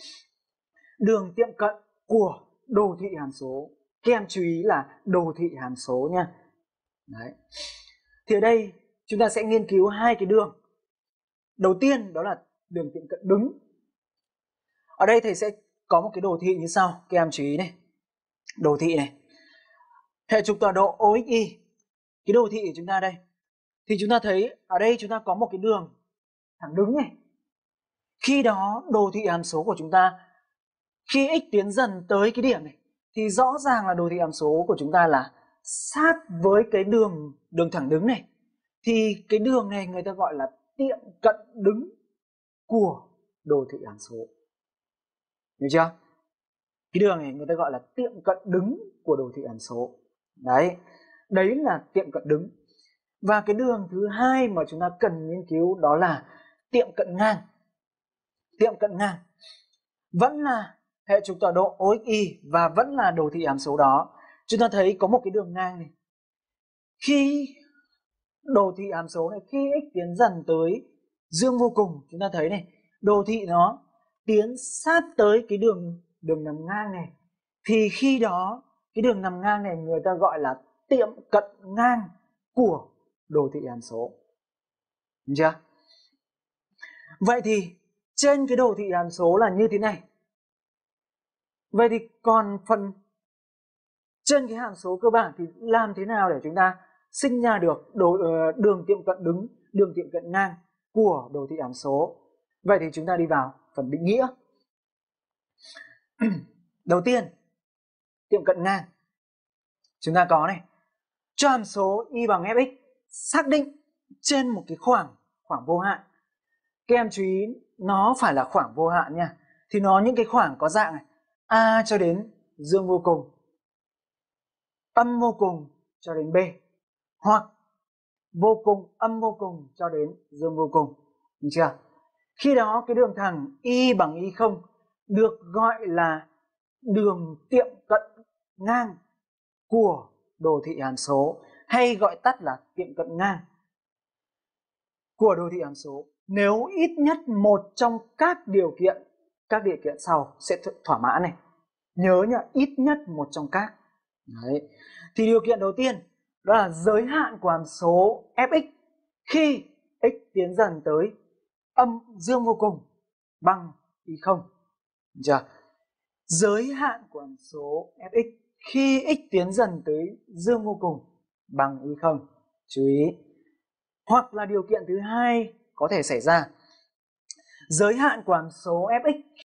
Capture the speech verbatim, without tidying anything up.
đường tiệm cận của đồ thị hàm số. Các em chú ý là đồ thị hàm số nha. Đấy. Thì ở đây chúng ta sẽ nghiên cứu hai cái đường. Đầu tiên đó là đường tiệm cận đứng. Ở đây thầy sẽ có một cái đồ thị như sau. Các em chú ý này. Đồ thị này. Hệ trục tọa độ o ích y. Cái đồ thị của chúng ta đây. Thì chúng ta thấy ở đây chúng ta có một cái đường thẳng đứng này. Khi đó đồ thị hàm số của chúng ta, khi x tiến dần tới cái điểm này, thì rõ ràng là đồ thị hàm số của chúng ta là sát với cái đường đường thẳng đứng này. Thì cái đường này người ta gọi là tiệm cận đứng của đồ thị hàm số. Hiểu chưa? Cái đường này người ta gọi là tiệm cận đứng của đồ thị hàm số. Đấy, đấy là tiệm cận đứng. Và cái đường thứ hai mà chúng ta cần nghiên cứu đó là tiệm cận ngang. Tiệm cận ngang vẫn là hệ trục tọa độ o ích y và vẫn là đồ thị hàm số đó. Chúng ta thấy có một cái đường ngang này. Khi đồ thị hàm số này, khi x tiến dần tới dương vô cùng, chúng ta thấy này, đồ thị nó tiến sát tới cái đường đường nằm ngang này, thì khi đó cái đường nằm ngang này người ta gọi là tiệm cận ngang của đồ thị hàm số. Đúng chưa? Vậy thì trên cái đồ thị hàm số là như thế này. Vậy thì còn phần trên cái hàm số cơ bản thì làm thế nào để chúng ta sinh ra được đồ, đường tiệm cận đứng, đường tiệm cận ngang của đồ thị hàm số? Vậy thì chúng ta đi vào phần định nghĩa. Đầu tiên, tiệm cận ngang. Chúng ta có này, cho hàm số y bằng fx xác định trên một cái khoảng khoảng vô hạn. Các em chú ý nó phải là khoảng vô hạn nha. Thì nó những cái khoảng có dạng này, a cho đến dương vô cùng, âm vô cùng cho đến b, hoặc vô cùng âm vô cùng cho đến dương vô cùng. Được chưa? Khi đó cái đường thẳng y bằng y không được gọi là đường tiệm cận ngang của đồ thị hàm số, hay gọi tắt là tiệm cận ngang của đồ thị hàm số nếu ít nhất một trong các điều kiện các điều kiện sau sẽ thỏa mãn này. Nhớ nhá, ít nhất một trong các. Đấy. Thì điều kiện đầu tiên đó là giới hạn của hàm số fx khi x tiến dần tới âm dương vô cùng bằng y không. Được chưa? Giới hạn của hàm số fx khi x tiến dần tới dương vô cùng bằng y không. Chú ý. Hoặc là điều kiện thứ hai có thể xảy ra, giới hạn của hàm số fx